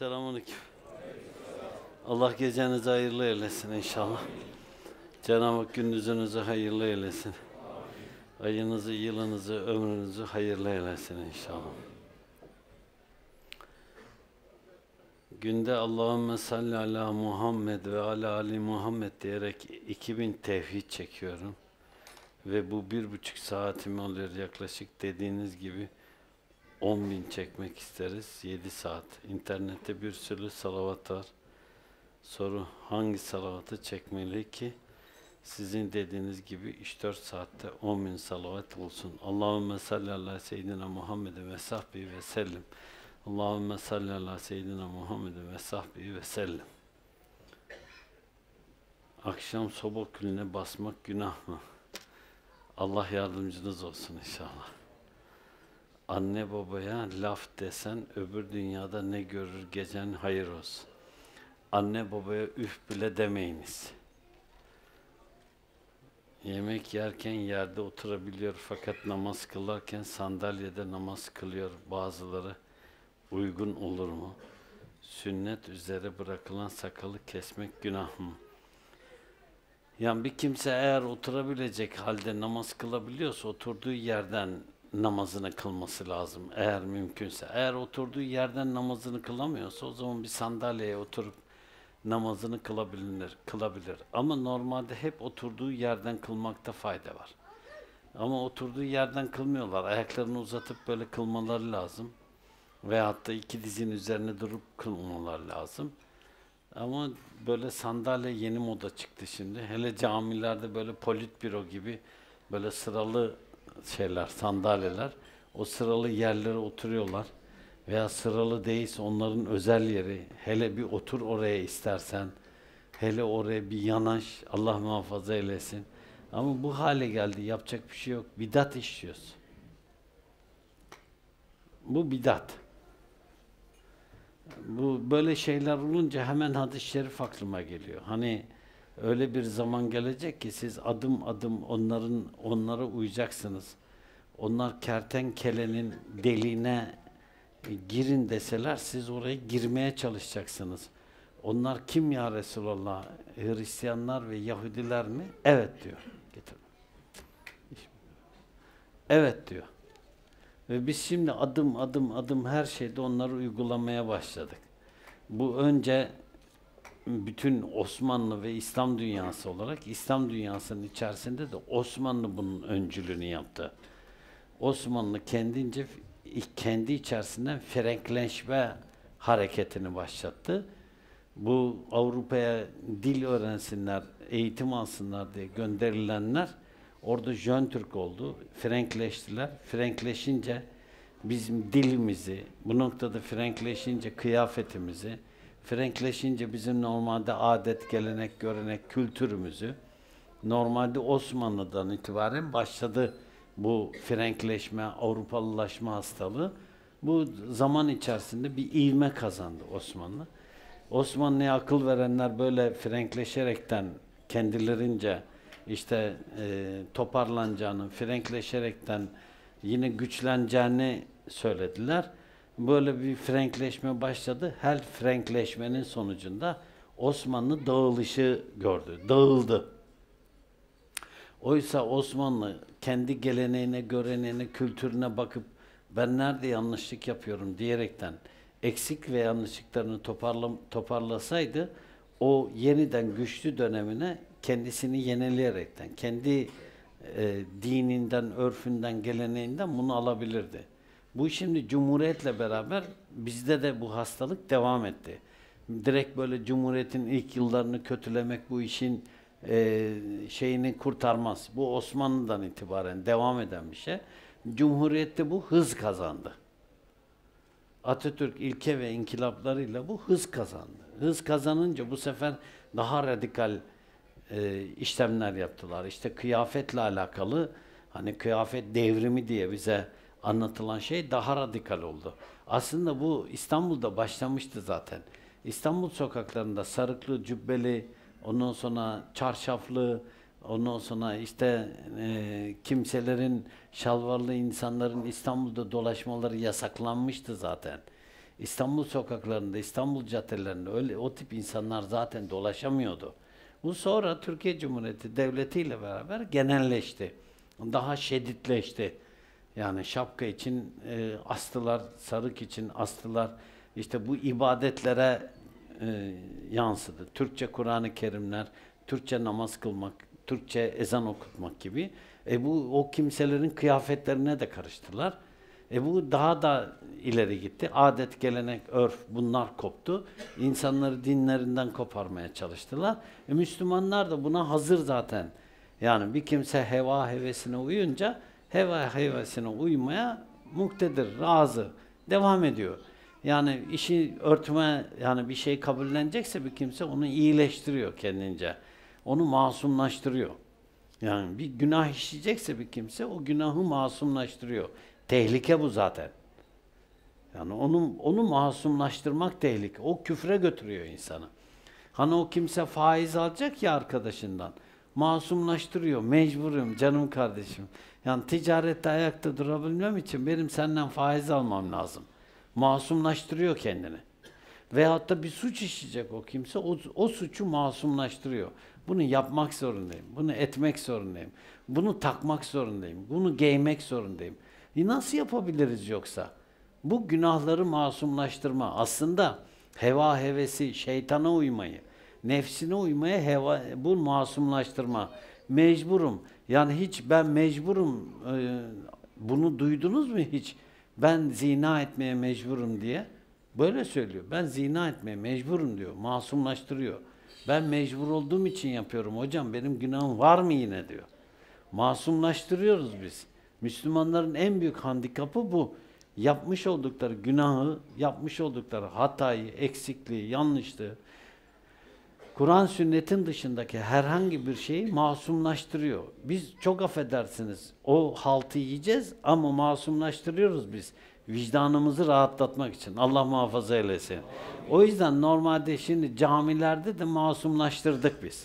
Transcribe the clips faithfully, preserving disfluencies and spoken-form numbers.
Selamünaleyküm. Allah gecenizi hayırlı eylesin inşallah. Cenab-ı Hak gündüzünüzü hayırlı eylesin. Ayınızı, yılınızı, ömrünüzü hayırlı eylesin inşallah. Günde Allahümme salli ala Muhammed ve ala Ali Muhammed diyerek iki bin tevhid çekiyorum. Ve bu bir buçuk saatimi alıyor yaklaşık, dediğiniz gibi on bin çekmek isteriz, yedi saat. İnternette bir sürü salavat var. Soru, hangi salavatı çekmeli ki sizin dediğiniz gibi üç dört saatte on bin salavat olsun. Allahümme salli ala seyyidina Muhammed'e ve sahbihi ve sellem. Allahümme salli ala seyyidina Muhammed'e ve sahbihi ve sellem. Akşam soba külüne basmak günah mı? Allah yardımcınız olsun inşallah. Anne babaya laf desen öbür dünyada ne görür, gecen hayır olsun. Anne babaya üf bile demeyiniz. Yemek yerken yerde oturabiliyor fakat namaz kılarken sandalyede namaz kılıyor bazıları. Uygun olur mu? Sünnet üzere bırakılan sakalı kesmek günah mı? Yani bir kimse eğer oturabilecek halde namaz kılabiliyorsa oturduğu yerden namazını kılması lazım eğer mümkünse. Eğer oturduğu yerden namazını kılamıyorsa o zaman bir sandalyeye oturup namazını kılabilir, kılabilir. Ama normalde hep oturduğu yerden kılmakta fayda var. Ama oturduğu yerden kılmıyorlar. Ayaklarını uzatıp böyle kılmaları lazım. Veyahut da iki dizin üzerine durup kılmaları lazım. Ama böyle sandalye yeni moda çıktı şimdi. Hele camilerde böyle politbüro gibi böyle sıralı şeyler, sandalyeler. O sıralı yerlere oturuyorlar. Veya sıralı değilse onların özel yeri. Hele bir otur oraya istersen. Hele oraya bir yanaş. Allah muhafaza eylesin. Ama bu hale geldi. Yapacak bir şey yok. Bidat işliyoruz. Bu bidat. Bu böyle şeyler olunca hemen hadis-i şerif aklıma geliyor. Hani öyle bir zaman gelecek ki siz adım adım onların onlara uyacaksınız. Onlar kertenkelenin deliğine girin deseler siz oraya girmeye çalışacaksınız. Onlar kim ya Resulallah? Hristiyanlar ve Yahudiler mi? Evet diyor. Getir. Evet diyor. Ve biz şimdi adım adım adım her şeyde onları uygulamaya başladık. Bu önce bütün Osmanlı ve İslam dünyası olarak İslam dünyasının içerisinde de Osmanlı bunun öncülüğünü yaptı. Osmanlı kendince kendi içerisinden Frenkleşme hareketini başlattı. Bu Avrupa'ya dil öğrensinler, eğitim alsınlar diye gönderilenler orada Jön Türk oldu, Frenkleştiler. Frenkleşince bizim dilimizi, bu noktada Frenkleşince kıyafetimizi, Frenkleşince bizim normalde adet, gelenek, görenek, kültürümüzü, normalde Osmanlı'dan itibaren başladı bu Frenkleşme, Avrupalılaşma hastalığı. Bu zaman içerisinde bir ivme kazandı Osmanlı. Osmanlı'ya akıl verenler böyle Frenkleşerekten kendilerince işte e, toparlanacağını, Frenkleşerekten yine güçleneceğini söylediler. Böyle bir Frenkleşme başladı. Her Frenkleşmenin sonucunda Osmanlı dağılışı gördü, dağıldı. Oysa Osmanlı kendi geleneğine, göreneğine, kültürüne bakıp ben nerede yanlışlık yapıyorum diyerekten eksik ve yanlışlıklarını toparla, toparlasaydı o yeniden güçlü dönemine kendisini yenileyerekten, kendi e, dininden, örfünden, geleneğinden bunu alabilirdi. Bu şimdi Cumhuriyet'le beraber bizde de bu hastalık devam etti. Direkt böyle Cumhuriyet'in ilk yıllarını kötülemek bu işin e, şeyini kurtarmaz. Bu Osmanlı'dan itibaren devam eden bir şey. Cumhuriyet'te bu hız kazandı. Atatürk ilke ve inkılaplarıyla bu hız kazandı. Hız kazanınca bu sefer daha radikal e, işlemler yaptılar. İşte kıyafetle alakalı, hani kıyafet devrimi diye bize anlatılan şey daha radikal oldu. Aslında bu İstanbul'da başlamıştı zaten. İstanbul sokaklarında sarıklı, cübbeli, ondan sonra çarşaflı, ondan sonra işte e, kimselerin, şalvarlı insanların İstanbul'da dolaşmaları yasaklanmıştı zaten. İstanbul sokaklarında, İstanbul caddelerinde öyle o tip insanlar zaten dolaşamıyordu. Bu sonra Türkiye Cumhuriyeti Devleti ile beraber genelleşti. Daha şiddetleşti. Yani şapka için e, astılar, sarık için astılar. İşte bu ibadetlere e, yansıdı. Türkçe Kur'an-ı Kerimler, Türkçe namaz kılmak, Türkçe ezan okutmak gibi. E bu o kimselerin kıyafetlerine de karıştılar. E bu daha da ileri gitti. Adet, gelenek, örf bunlar koptu. İnsanları dinlerinden koparmaya çalıştılar. E Müslümanlar da buna hazır zaten. Yani bir kimse heva hevesine uyunca heva hevesine uymaya muktedir, razı, devam ediyor. Yani işi örtme, yani bir şey kabullenecekse bir kimse onu iyileştiriyor kendince. Onu masumlaştırıyor. Yani bir günah işleyecekse bir kimse o günahı masumlaştırıyor. Tehlike bu zaten. Yani onu onu masumlaştırmak tehlike. O küfre götürüyor insanı. Hani o kimse faiz alacak ya arkadaşından. Masumlaştırıyor. Mecburum canım kardeşim. Yani ticarette ayakta durabilmem için benim senden faiz almam lazım. Masumlaştırıyor kendini. Veyahut da bir suç işleyecek o kimse, o, o suçu masumlaştırıyor. Bunu yapmak zorundayım, bunu etmek zorundayım, bunu takmak zorundayım, bunu giymek zorundayım. E nasıl yapabiliriz yoksa? Bu günahları masumlaştırma, aslında heva hevesi, şeytana uymayı, nefsine uymaya heva, bu masumlaştırma. Mecburum, yani hiç ben mecburum, e, bunu duydunuz mu hiç? Ben zina etmeye mecburum diye. Böyle söylüyor. Ben zina etmeye mecburum diyor. Masumlaştırıyor. Ben mecbur olduğum için yapıyorum hocam. Benim günahım var mı yine diyor. Masumlaştırıyoruz biz. Müslümanların en büyük handikapı bu. Yapmış oldukları günahı, yapmış oldukları hatayı, eksikliği, yanlışlığı, Kur'an sünnetin dışındaki herhangi bir şeyi masumlaştırıyor. Biz çok affedersiniz o haltı yiyeceğiz ama masumlaştırıyoruz biz. Vicdanımızı rahatlatmak için. Allah muhafaza eylesin. O yüzden normalde şimdi camilerde de masumlaştırdık biz.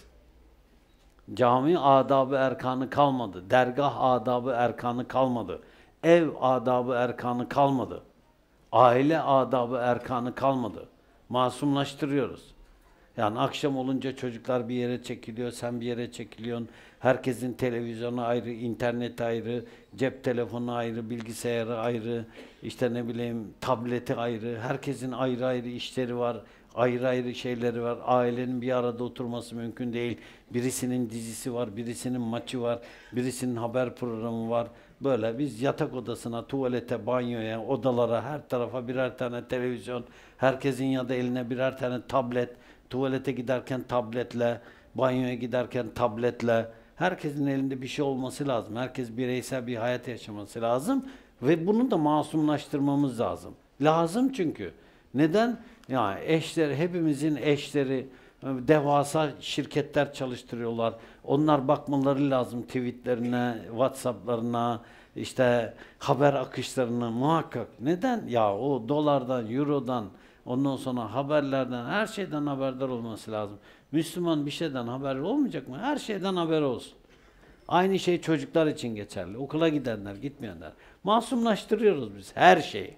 Cami adabı erkanı kalmadı. Dergah adabı erkanı kalmadı. Ev adabı erkanı kalmadı. Aile adabı erkanı kalmadı. Masumlaştırıyoruz. Yani akşam olunca çocuklar bir yere çekiliyor, sen bir yere çekiliyorsun. Herkesin televizyonu ayrı, internet ayrı, cep telefonu ayrı, bilgisayarı ayrı, işte ne bileyim tableti ayrı. Herkesin ayrı ayrı işleri var, ayrı ayrı şeyleri var. Ailenin bir arada oturması mümkün değil. Birisinin dizisi var, birisinin maçı var, birisinin haber programı var. Böyle biz yatak odasına, tuvalete, banyoya, odalara, her tarafa birer tane televizyon, herkesin ya da eline birer tane tablet, tuvalete giderken tabletle, banyoya giderken tabletle, herkesin elinde bir şey olması lazım. Herkes bireysel bir hayat yaşaması lazım ve bunu da masumlaştırmamız lazım. Lazım çünkü. Neden? Ya eşler, hepimizin eşleri devasa şirketler çalıştırıyorlar. Onlar bakmaları lazım tweetlerine, WhatsApp'larına, işte haber akışlarına muhakkak. Neden? Ya o dolardan, eurodan, ondan sonra haberlerden, her şeyden haberdar olması lazım. Müslüman bir şeyden haber olmayacak mı? Her şeyden haber olsun. Aynı şey çocuklar için geçerli. Okula gidenler, gitmeyenler. Masumlaştırıyoruz biz her şeyi.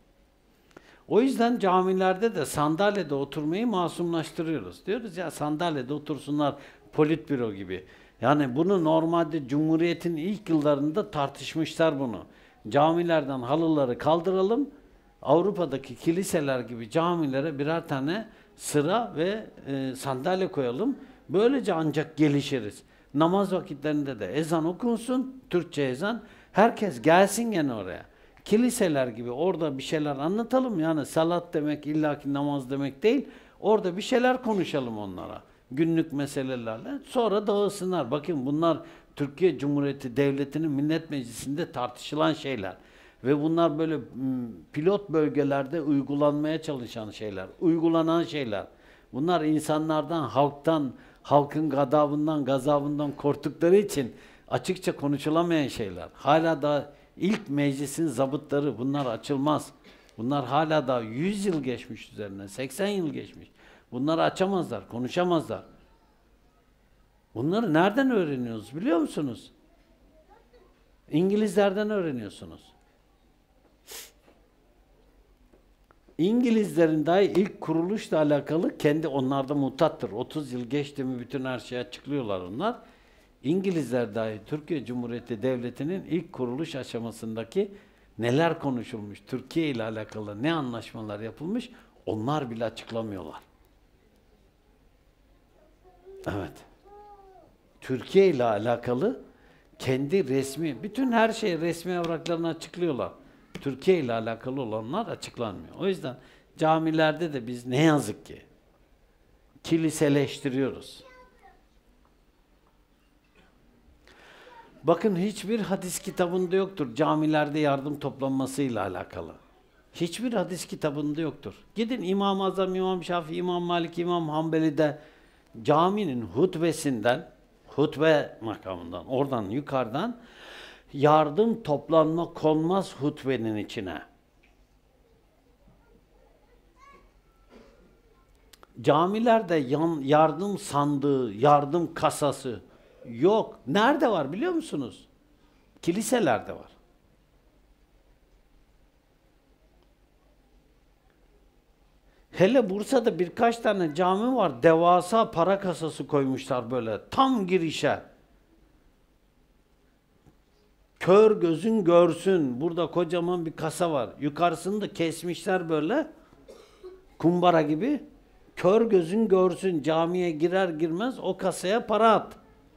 O yüzden camilerde de sandalyede oturmayı masumlaştırıyoruz. Diyoruz ya sandalyede otursunlar politbüro gibi. Yani bunu normalde Cumhuriyet'in ilk yıllarında tartışmışlar bunu. Camilerden halıları kaldıralım, Avrupa'daki kiliseler gibi camilere birer tane sıra ve e, sandalye koyalım. Böylece ancak gelişiriz. Namaz vakitlerinde de ezan okunsun, Türkçe ezan. Herkes gelsin gene oraya. Kiliseler gibi orada bir şeyler anlatalım. Yani salat demek illaki namaz demek değil. Orada bir şeyler konuşalım onlara. Günlük meselelerle. Sonra dağılsınlar. Bakın bunlar Türkiye Cumhuriyeti Devleti'nin Millet Meclisi'nde tartışılan şeyler. Ve bunlar böyle pilot bölgelerde uygulanmaya çalışan şeyler. Uygulanan şeyler. Bunlar insanlardan, halktan, halkın gadabından, gazabından korktukları için açıkça konuşulamayan şeyler. Hala da ilk meclisin zabıtları bunlar açılmaz. Bunlar hala da yüz yıl geçmiş üzerine, seksen yıl geçmiş. Bunları açamazlar, konuşamazlar. Bunları nereden öğreniyoruz biliyor musunuz? İngilizlerden öğreniyorsunuz. İngilizlerin dahi ilk kuruluşla alakalı kendi onlarda mutattır. otuz yıl geçti mi bütün her şeyi açıklıyorlar onlar. İngilizler dahi Türkiye Cumhuriyeti Devleti'nin ilk kuruluş aşamasındaki neler konuşulmuş, Türkiye ile alakalı ne anlaşmalar yapılmış, onlar bile açıklamıyorlar. Evet. Türkiye ile alakalı kendi resmi, bütün her şeyi resmi evraklarını açıklıyorlar. Türkiye ile alakalı olanlar açıklanmıyor. O yüzden camilerde de biz ne yazık ki kiliseleştiriyoruz. Bakın hiçbir hadis kitabında yoktur camilerde yardım toplanmasıyla alakalı. Hiçbir hadis kitabında yoktur. Gidin İmam-ı Azam, İmam Şafii, İmam Malik, İmam Hanbeli'de caminin hutbesinden, hutbe makamından, oradan yukarıdan yardım toplanma konmaz hutbenin içine. Camilerde yan, yardım sandığı, yardım kasası yok. Nerede var biliyor musunuz? Kiliselerde var. Hele Bursa'da birkaç tane cami var. Devasa para kasası koymuşlar böyle tam girişe. Kör gözün görsün. Burada kocaman bir kasa var. Yukarısını da kesmişler böyle. Kumbara gibi. Kör gözün görsün. Camiye girer girmez o kasaya para at.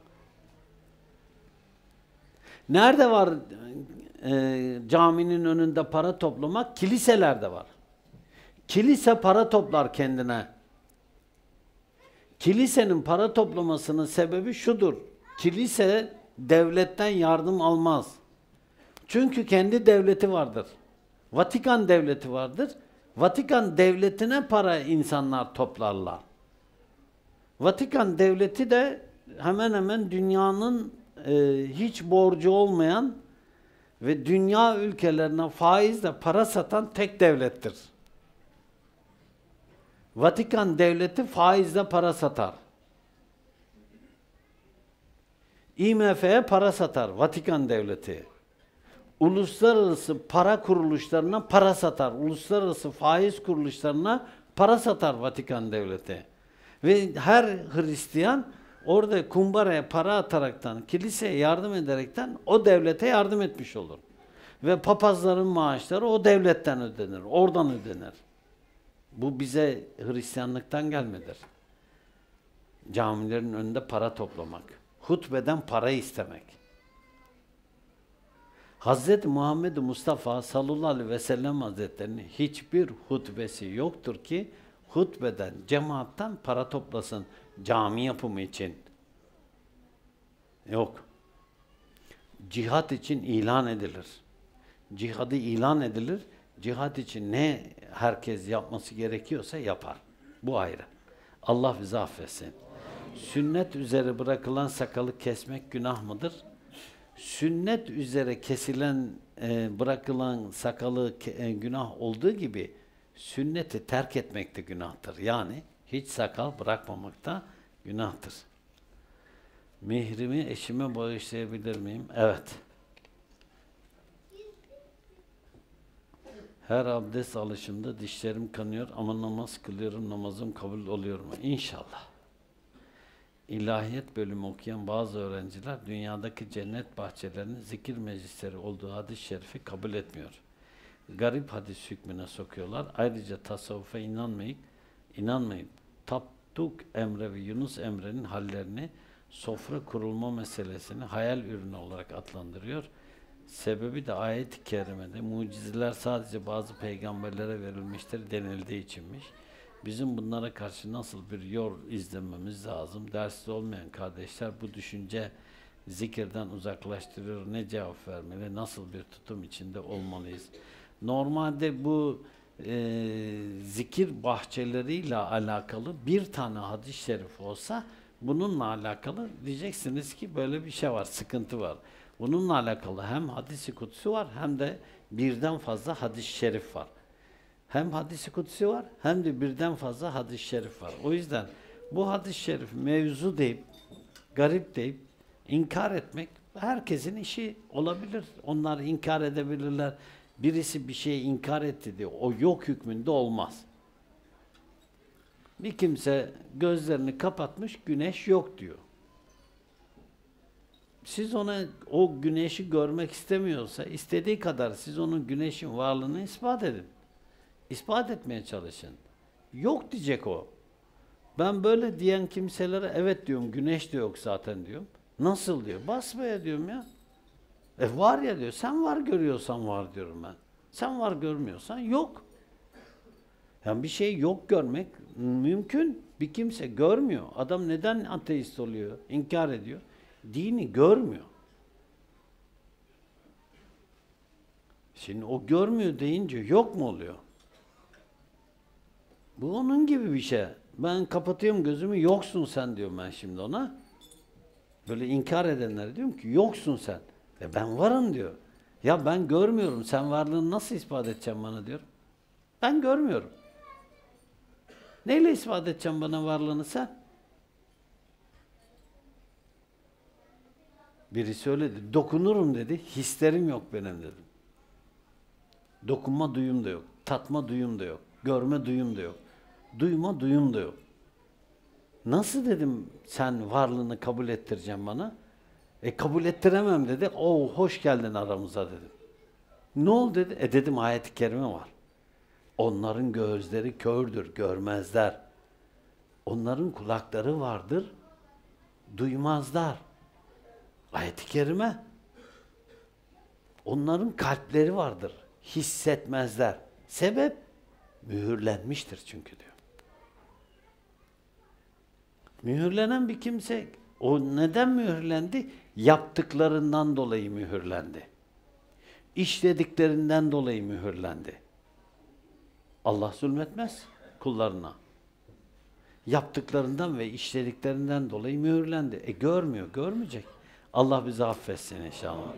Nerede var e, caminin önünde para toplamak? Kiliselerde var. Kilise para toplar kendine. Kilisenin para toplamasının sebebi şudur. Kilise devletten yardım almaz. Çünkü kendi devleti vardır. Vatikan devleti vardır. Vatikan devletine para insanlar toplarlar. Vatikan devleti de hemen hemen dünyanın e, hiç borcu olmayan ve dünya ülkelerine faizle para satan tek devlettir. Vatikan devleti faizle para satar. I M F'ye para satar Vatikan devleti. Uluslararası para kuruluşlarına para satar. Uluslararası faiz kuruluşlarına para satar Vatikan devleti. Ve her Hristiyan orada kumbaraya para ataraktan, kiliseye yardım ederekten o devlete yardım etmiş olur. Ve papazların maaşları o devletten ödenir, oradan ödenir. Bu bize Hristiyanlıktan gelmedir. Camilerin önünde para toplamak, hutbeden para istemek. Hazreti Muhammed Mustafa sallallahu aleyhi ve sellem Hazretlerinin hiçbir hutbesi yoktur ki hutbeden, cemaattan para toplasın cami yapımı için. Yok. Cihat için ilan edilir. Cihadı ilan edilir. Cihat için ne herkes yapması gerekiyorsa yapar. Bu ayrı. Allah bizi affetsin. Sünnet üzere bırakılan sakalı kesmek günah mıdır? Sünnet üzere kesilen, e, bırakılan sakalı e, günah olduğu gibi sünneti terk etmek de günahtır. Yani hiç sakal bırakmamak da günahtır. Mihrimi eşime bağışlayabilir miyim? Evet. Her abdest alışımda dişlerim kanıyor ama namaz kılıyorum, namazım kabul oluyor mu? İnşallah. İlahiyat bölümü okuyan bazı öğrenciler dünyadaki cennet bahçelerinin zikir meclisleri olduğu hadis-i şerifi kabul etmiyor. Garip hadis hükmüne sokuyorlar. Ayrıca tasavvufa inanmayıp, inanmayıp Tapduk Emre ve Yunus Emre'nin hallerini, sofra kurulma meselesini hayal ürünü olarak adlandırıyor. Sebebi de ayet-i kerimede mucizeler sadece bazı peygamberlere verilmiştir denildiği içinmiş. Bizim bunlara karşı nasıl bir yol izlememiz lazım? Dersiz olmayan kardeşler bu düşünce zikirden uzaklaştırıyor. Ne cevap vermeli? Nasıl bir tutum içinde olmalıyız? Normalde bu e, zikir bahçeleriyle alakalı bir tane hadis-i şerif olsa bununla alakalı diyeceksiniz ki böyle bir şey var, sıkıntı var. Bununla alakalı hem hadis-i kutsi var hem de birden fazla hadis-i şerif var. Hem hadis-i kutsi var hem de birden fazla hadis-i şerif var. O yüzden bu hadis-i şerif mevzu deyip, garip deyip inkar etmek herkesin işi olabilir. Onlar inkar edebilirler. birisi bir şeyi inkar etti diye o yok hükmünde olmaz. Bir kimse gözlerini kapatmış, güneş yok diyor. Siz ona o güneşi görmek istemiyorsa, istediği kadar siz onun güneşin varlığını ispat edin. İspat etmeye çalışın. Yok diyecek o. Ben böyle diyen kimselere evet diyorum, güneş de yok zaten diyorum. Nasıl diyor, basmaya diyorum ya. E var ya diyor, sen var görüyorsan var diyorum ben. Sen var görmüyorsan yok. Yani bir şey yok görmek mümkün. Bir kimse görmüyor. Adam neden ateist oluyor, inkar ediyor? Dini görmüyor. Şimdi o görmüyor deyince yok mu oluyor? Bu onun gibi bir şey. Ben kapatıyorum gözümü, yoksun sen diyorum ben şimdi ona. Böyle inkar edenlere diyorum ki yoksun sen. E ben varım diyor. Ya ben görmüyorum, sen varlığını nasıl ispat edeceğim bana diyorum. Ben görmüyorum. Neyle ispat edeceğim bana varlığını sen? Biri söyledi, dokunurum dedi, hislerim yok benim dedim. Dokunma duyum da yok, tatma duyum da yok, görme duyum da yok, duyma duyum da yok. Nasıl dedim sen varlığını kabul ettireceğim bana? E kabul ettiremem dedi, o hoş geldin aramıza dedim. Ne oldu dedi, e dedim ayet-i kerime var. Onların gözleri kördür, görmezler. Onların kulakları vardır, duymazlar. Ayet-i kerime. Onların kalpleri vardır, hissetmezler. Sebep? Mühürlenmiştir çünkü diyor. Mühürlenen bir kimse, o neden mühürlendi? Yaptıklarından dolayı mühürlendi. İşlediklerinden dolayı mühürlendi. Allah zulmetmez kullarına. Yaptıklarından ve işlediklerinden dolayı mühürlendi. E görmüyor, görmeyecek. Allah bizi affetsin inşallah.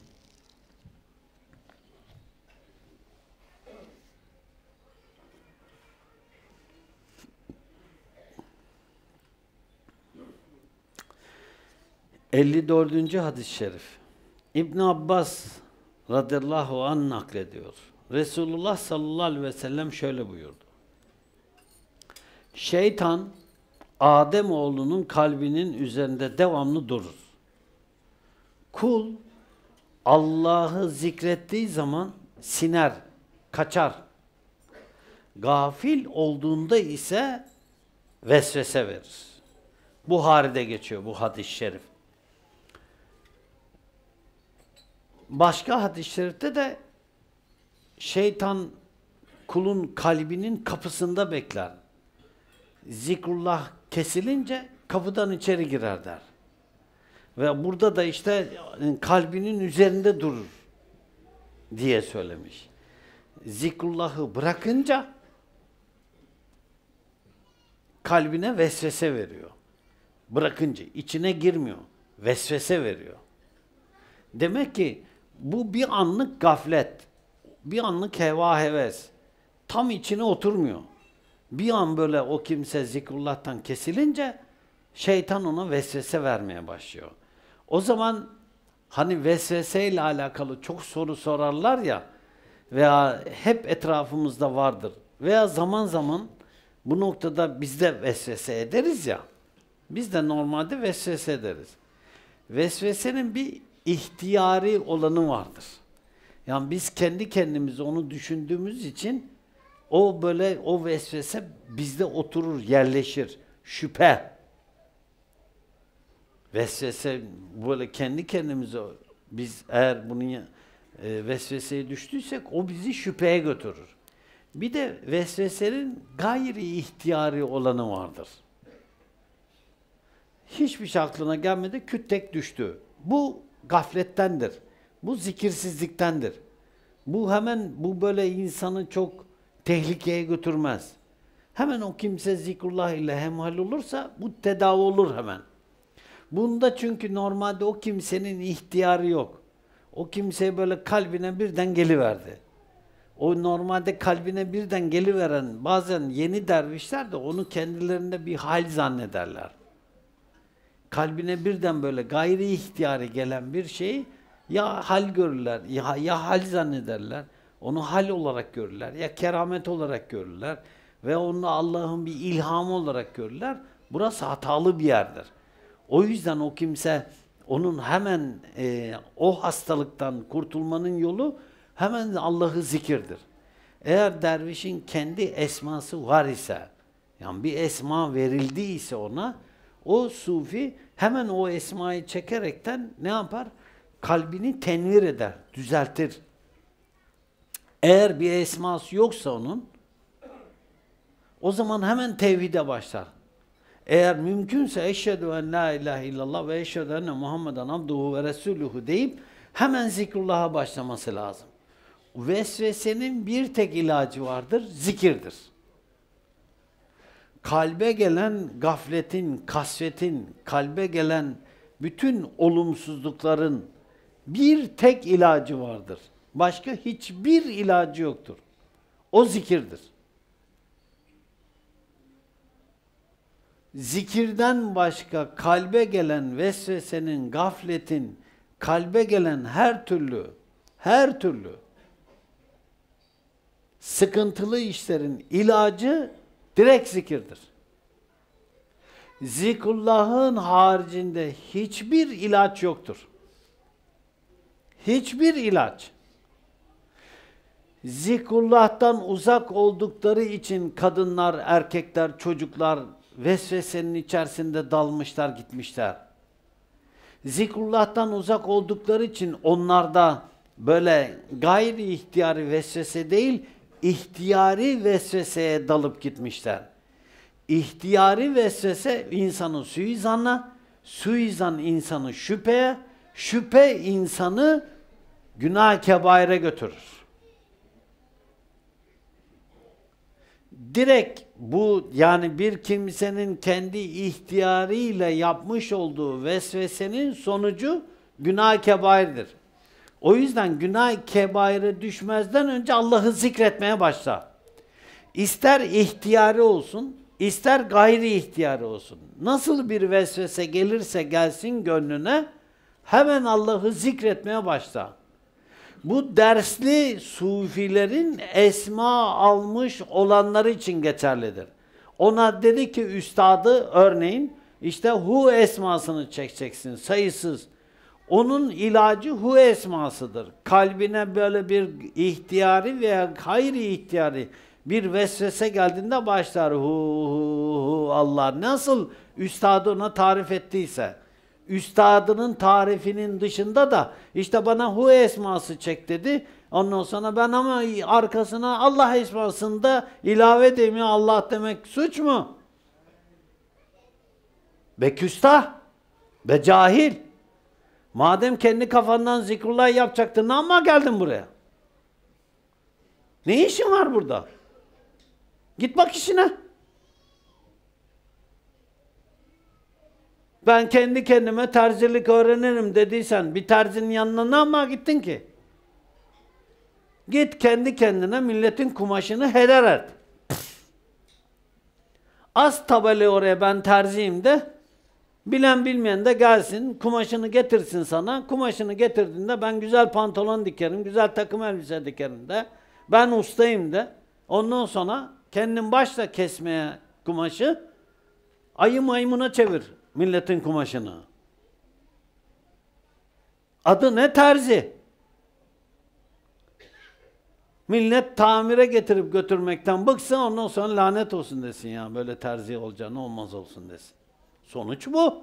elli dördüncü hadis-i şerif. İbn Abbas radıyallahu anh naklediyor. Resulullah sallallahu aleyhi ve sellem şöyle buyurdu. Şeytan Adem oğlunun kalbinin üzerinde devamlı durur. Kul Allah'ı zikrettiği zaman siner, kaçar. Gafil olduğunda ise vesvese verir. Buhari'de geçiyor bu hadis-i şerif. Başka hadis-i şerifte de şeytan kulun kalbinin kapısında bekler. Zikrullah kesilince kapıdan içeri girer der. Ve burada da işte kalbinin üzerinde durur diye söylemiş. Zikrullah'ı bırakınca kalbine vesvese veriyor. Bırakınca içine girmiyor. Vesvese veriyor. Demek ki bu bir anlık gaflet, bir anlık heva heves, tam içine oturmuyor. Bir an böyle o kimse zikrullah'tan kesilince şeytan ona vesvese vermeye başlıyor. O zaman hani vesveseyle alakalı çok soru sorarlar ya veya hep etrafımızda vardır veya zaman zaman bu noktada biz de vesvese ederiz ya, biz de normalde vesvese ederiz. Vesvesenin bir ihtiyari olanı vardır. Yani biz kendi kendimize onu düşündüğümüz için o böyle o vesvese bizde oturur, yerleşir. Şüphe. Vesvese böyle kendi kendimize biz eğer bunu e, vesveseye düştüysek o bizi şüpheye götürür. Bir de vesvesenin gayri ihtiyari olanı vardır. Hiçbir şey aklına gelmedi, küt tek düştü. Bu gaflettendir. Bu zikirsizliktendir. Bu hemen bu böyle insanı çok tehlikeye götürmez. Hemen o kimse zikrullah ile hemhal olursa bu tedavi olur hemen. Bunda çünkü normalde o kimsenin ihtiyarı yok. O kimseye böyle kalbine birden geliverdi. O normalde kalbine birden geliveren bazen yeni dervişler de onu kendilerinde bir hal zannederler. Kalbine birden böyle gayri ihtiyari gelen bir şeyi ya hal görürler, ya, ya hal zannederler. Onu hal olarak görürler ya keramet olarak görürler ve onu Allah'ın bir ilhamı olarak görürler. Burası hatalı bir yerdir. O yüzden o kimse onun hemen e, o hastalıktan kurtulmanın yolu hemen Allah'ı zikirdir. Eğer dervişin kendi esması var ise, yani bir esma verildiyse ona, o sufi hemen o esmayı çekerekten ne yapar? Kalbini tenvir eder, düzeltir. Eğer bir esması yoksa onun, o zaman hemen tevhide başlar. Eğer mümkünse eşhedü en la ilahe illallah ve eşhedü enne Muhammeden abduhu ve resuluhu deyip hemen zikrullah'a başlaması lazım. Vesvesenin bir tek ilacı vardır, zikirdir. Kalbe gelen gafletin, kasvetin, kalbe gelen bütün olumsuzlukların bir tek ilacı vardır. Başka hiçbir ilacı yoktur. O zikirdir. Zikirden başka kalbe gelen vesvesenin, gafletin, kalbe gelen her türlü, her türlü sıkıntılı işlerin ilacı direkt zikirdir. Zikrullah'ın haricinde hiçbir ilaç yoktur. Hiçbir ilaç. Zikrullah'tan uzak oldukları için kadınlar, erkekler, çocuklar vesvesenin içerisinde dalmışlar, gitmişler. Zikrullah'tan uzak oldukları için onlarda böyle gayri ihtiyari vesvese değil, ihtiyari vesveseye dalıp gitmişler. İhtiyari vesvese insanı suizana, suizan insanı şüpheye, şüphe insanı günah kebaire götürür. Direkt bu, yani bir kimsenin kendi ihtiyarıyla yapmış olduğu vesvesenin sonucu günah kebairdir. O yüzden günah kebaire düşmezden önce Allah'ı zikretmeye başla. İster ihtiyari olsun, ister gayri ihtiyari olsun. Nasıl bir vesvese gelirse gelsin gönlüne, hemen Allah'ı zikretmeye başla. Bu dersli sufilerin esma almış olanları için geçerlidir. Ona dedi ki üstadı, örneğin işte hu esmasını çekeceksin, sayısız. Onun ilacı hu esmasıdır. Kalbine böyle bir ihtiyari veya hayri ihtiyari bir vesvese geldiğinde başlar hu hu hu Allah. Nasıl üstadı ona tarif ettiyse. Üstadının tarifinin dışında da işte bana hu esması çek dedi. Ondan sonra ben ama arkasına Allah esmasını da ilave edeyim ya, Allah demek suç mu? Be küstah, be cahil. Madem kendi kafandan zikrullah yapacaktın, ama geldin buraya? Ne işin var burada? Git bak işine. Ben kendi kendime terzilik öğrenirim dediysen bir terzinin yanına ne ama gittin ki? Git kendi kendine milletin kumaşını heder et. Az tabeli oraya ben terziyim de, bilen bilmeyen de gelsin kumaşını getirsin sana. Kumaşını getirdiğinde ben güzel pantolon dikerim, güzel takım elbise dikerim de. Ben ustayım de. Ondan sonra kendin başla kesmeye kumaşı. Ayı maymuna çevir milletin kumaşını. Adı ne? Terzi. Millet tamire getirip götürmekten bıksın, ondan sonra lanet olsun desin ya. Böyle terzi olacağını olmaz olsun desin. Sonuç bu.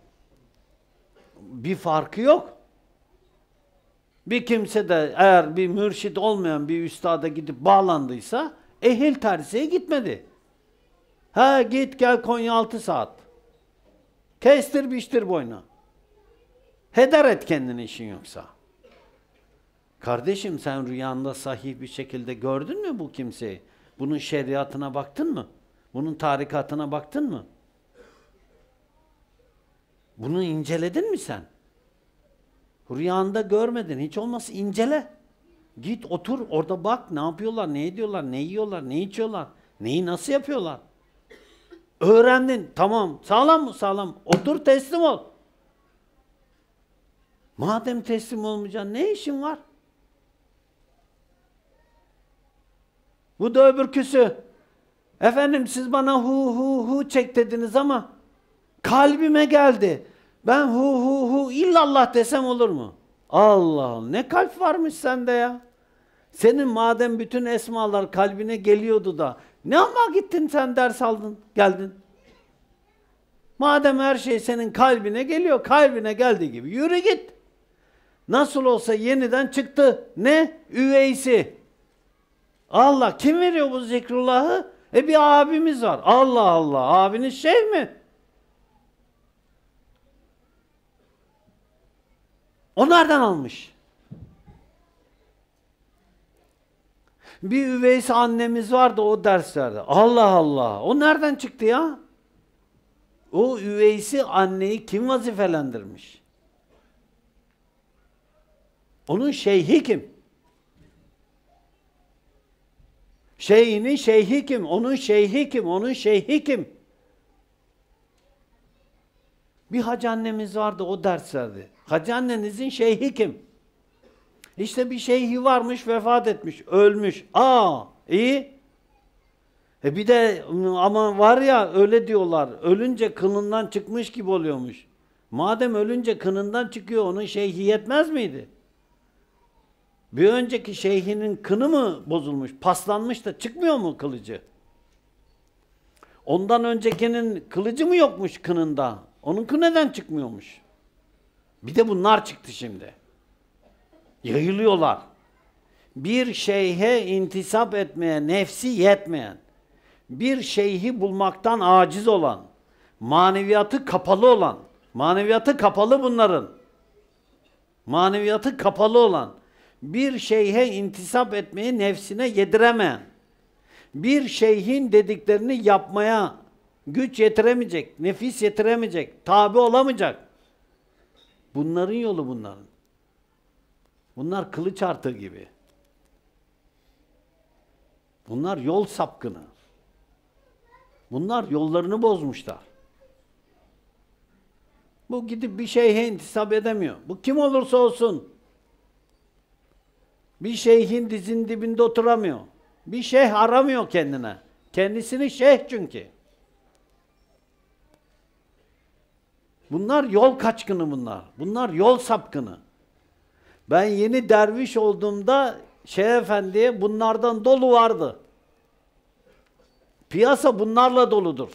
Bir farkı yok. Bir kimse de eğer bir mürşit olmayan bir üstada gidip bağlandıysa ehil terziye gitmedi. Ha git gel Konya altı saat. Kestir biçtir boyuna. Heder et kendini işin yoksa. Kardeşim sen rüyanda sahih bir şekilde gördün mü bu kimseyi? Bunun şeriatına baktın mı? Bunun tarikatına baktın mı? Bunu inceledin mi sen? Rüyanda görmedin. Hiç olmazsa incele. Git otur orada bak ne yapıyorlar, ne ediyorlar, ne yiyorlar, ne içiyorlar, neyi nasıl yapıyorlar. Öğrendin. Tamam. Sağlam mı? Sağlam. Otur teslim ol. Madem teslim olmayacaksın ne işin var? Bu da öbürküsü. Efendim siz bana hu hu hu çek dediniz ama kalbime geldi. Ben hu hu hu illallah desem olur mu? Allah Allah, ne kalp varmış sende ya. Senin madem bütün esmalar kalbine geliyordu da ne ama gittin sen ders aldın geldin. Madem her şey senin kalbine geliyor, kalbine geldiği gibi yürü git. Nasıl olsa yeniden çıktı. Ne? Üveysi. Allah, kim veriyor bu zikrullahı? E bir abimiz var. Allah Allah, abiniz şey mi? O nereden almış? Bir üveysi annemiz vardı o derslerde. Allah Allah, o nereden çıktı ya? O üveysi anneyi kim vazifelendirmiş? Onun şeyhi kim? Şeyhinin şeyhi kim? Onun şeyhi kim? Onun şeyhi kim? Bir hacı annemiz vardı o derslerde. Hacı annenizin şeyhi kim? İşte bir şeyhi varmış, vefat etmiş, ölmüş. Aa, iyi. E bir de ama var ya öyle diyorlar, ölünce kınından çıkmış gibi oluyormuş. Madem ölünce kınından çıkıyor, onun şeyhi yetmez miydi? Bir önceki şeyhinin kını mı bozulmuş, paslanmış da çıkmıyor mu kılıcı? Ondan öncekinin kılıcı mı yokmuş kınında? Onunki neden çıkmıyormuş? Bir de bunlar çıktı şimdi. Yayılıyorlar. Bir şeyhe intisap etmeye nefsi yetmeyen, bir şeyhi bulmaktan aciz olan, maneviyatı kapalı olan, maneviyatı kapalı bunların, maneviyatı kapalı olan, bir şeyhe intisap etmeyi nefsine yediremeyen, bir şeyhin dediklerini yapmaya güç yetiremeyecek, nefis yetiremeyecek, tabi olamayacak. Bunların yolu bunların. Bunlar kılıç artığı gibi. Bunlar yol sapkını. Bunlar yollarını bozmuşlar. Bu gidip bir şeyhe intisap edemiyor. Bu kim olursa olsun. Bir şeyhin dizinin dibinde oturamıyor. Bir şeyh aramıyor kendine. Kendisini şeyh çünkü. Bunlar yol kaçkını bunlar. Bunlar yol sapkını. Ben yeni derviş olduğumda Şeyh Efendi'ye bunlardan dolu vardı. Piyasa bunlarla doludur.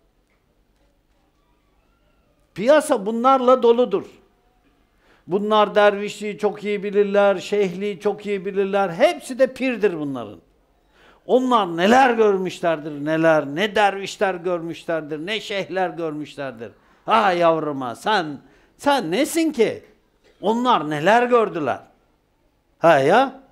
Piyasa bunlarla doludur. Bunlar dervişliği çok iyi bilirler, şeyhliği çok iyi bilirler. Hepsi de pirdir bunların. Onlar neler görmüşlerdir, neler, ne dervişler görmüşlerdir, ne şeyhler görmüşlerdir. Ha yavruma sen, sen nesin ki? Onlar neler gördüler? Ha ya?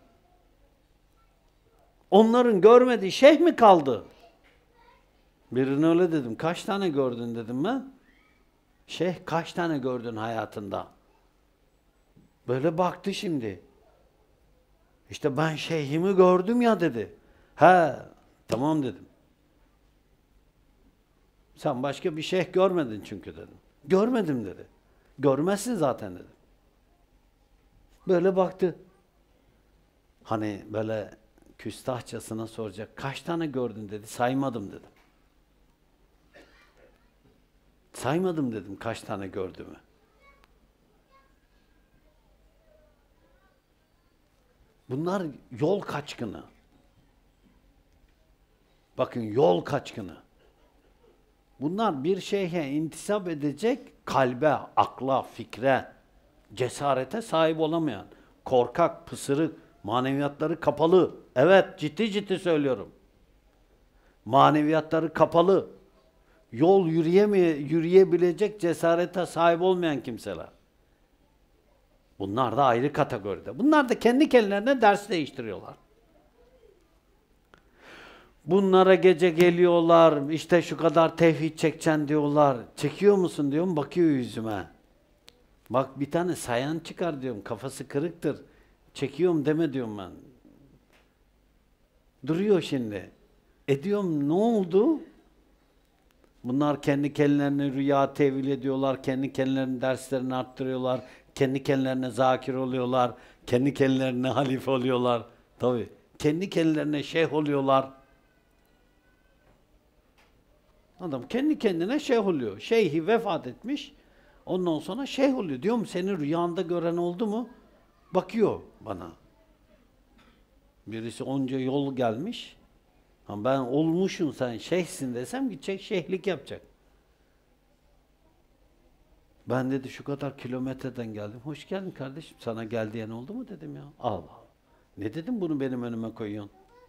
Onların görmediği şeyh mi kaldı? Birine öyle dedim. Kaç tane gördün dedim ben. Şeyh kaç tane gördün hayatında? Böyle baktı şimdi. İşte ben şeyhimi gördüm ya dedi. He, tamam dedim. Sen başka bir şeyh görmedin çünkü dedim. Görmedim dedi. Görmezsin zaten dedim. Böyle baktı. Hani böyle küstahçasına soracak. Kaç tane gördün dedi. Saymadım dedim. Saymadım dedim kaç tane gördüğümü. Bunlar yol kaçkını. Bakın yol kaçkını. Bunlar bir şeyhe intisap edecek kalbe, akla, fikre, cesarete sahip olamayan, korkak, pısırık, maneviyatları kapalı. Evet, ciddi ciddi söylüyorum. Maneviyatları kapalı. Yol yürüyemeye, yürüyebilecek cesarete sahip olmayan kimseler. Bunlar da ayrı kategoride. Bunlar da kendi kendilerine ders değiştiriyorlar. Bunlara gece geliyorlar, işte şu kadar tevhid çekeceksin diyorlar. Çekiyor musun diyorum, bakıyor yüzüme. Bak bir tane sayan çıkar diyorum, kafası kırıktır. Çekiyorum deme diyorum ben. Duruyor şimdi. E diyorum ne oldu? Bunlar kendi kendilerine rüya tevil ediyorlar, kendi kendilerinin derslerini arttırıyorlar, kendi kendilerine zakir oluyorlar, kendi kendilerine halife oluyorlar. Tabii. kendi kendilerine şeyh oluyorlar. Adam kendi kendine şeyh oluyor. Şeyhi vefat etmiş. Ondan sonra şeyh oluyor. Diyorum seni rüyanda gören oldu mu? Bakıyor bana. Birisi onca yol gelmiş. Ha ben olmuşsun sen şeyhsin desem gidecek şeyhlik yapacak. Ben dedi şu kadar kilometreden geldim. Hoş geldin kardeşim. Sana gel diyen oldu mu dedim ya. Allah Allah. Ne dedim bunu benim önüme koyuyorsun?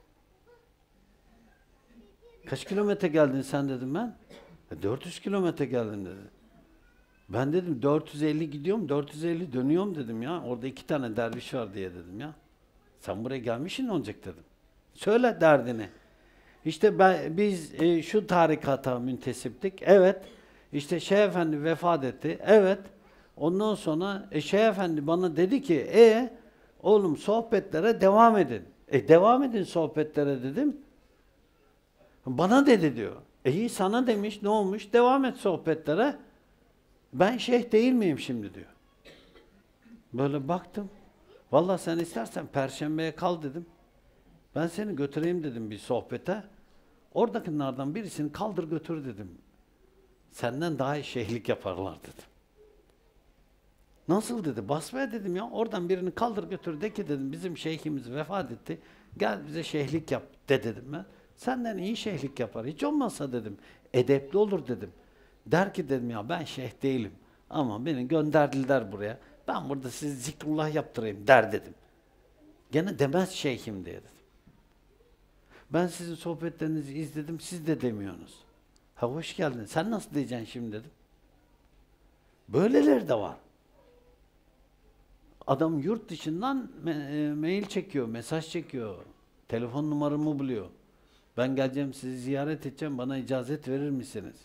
Kaç kilometre geldin sen dedim ben. E, dört yüz kilometre geldim dedi. Ben dedim dört yüz elli gidiyorum, dört yüz elli dönüyorum dedim ya. Orada iki tane derviş var diye dedim ya. Sen buraya gelmişsin ne olacak dedim. Söyle derdini. İşte ben, biz e, şu tarikata müntesiptik. Evet. İşte Şeyh Efendi vefat etti. Evet. Ondan sonra e, Şeyh Efendi bana dedi ki e oğlum sohbetlere devam edin. E devam edin sohbetlere dedim. Bana dedi diyor. E iyi sana demiş ne olmuş? Devam et sohbetlere. Ben şeyh değil miyim şimdi diyor. Böyle baktım. Vallahi sen istersen Perşembe'ye kal dedim. Ben seni götüreyim dedim bir sohbete. Oradakilerden birisini kaldır götür dedim. Senden daha iyi şeyhlik yaparlar dedim. Nasıl dedi? Basmaya dedim ya. Oradan birini kaldır götür de ki dedim bizim şeyhimiz vefat etti. Gel bize şeyhlik yap de dedim ben. Senden iyi şeyhlik yapar. Hiç olmazsa dedim. Edepli olur dedim. Der ki dedim ya ben şeyh değilim. Ama beni gönderdiler buraya. Ben burada sizi zikrullah yaptırayım der dedim. Gene demez şeyhim diye dedim. Ben sizin sohbetlerinizi izledim, siz de demiyorsunuz. Ha hoş geldin, sen nasıl diyeceksin şimdi dedim. Böyleleri de var. Adam yurt dışından me- mail çekiyor, mesaj çekiyor. Telefon numaramı buluyor. Ben geleceğim, sizi ziyaret edeceğim, bana icazet verir misiniz?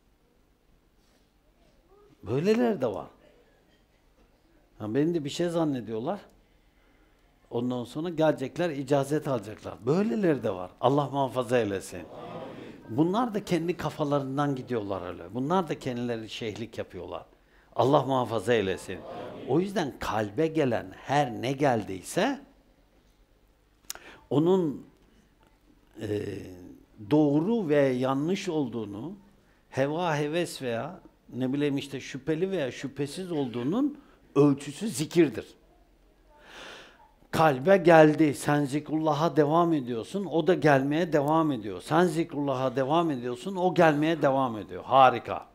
Böyleleri de var. Ha, beni de bir şey zannediyorlar. Ondan sonra gelecekler, icazet alacaklar. Böyleleri de var. Allah muhafaza eylesin. Amin. Bunlar da kendi kafalarından gidiyorlar öyle. Bunlar da kendileri şeyhlik yapıyorlar. Allah muhafaza eylesin. Amin. O yüzden kalbe gelen her ne geldiyse onun e, doğru ve yanlış olduğunu, heva heves veya ne bileyim işte şüpheli veya şüphesiz olduğunun ölçüsü zikirdir. Kalbe geldi, sen zikrullah'a devam ediyorsun, o da gelmeye devam ediyor. Sen zikrullah'a devam ediyorsun, o gelmeye devam ediyor. Harika.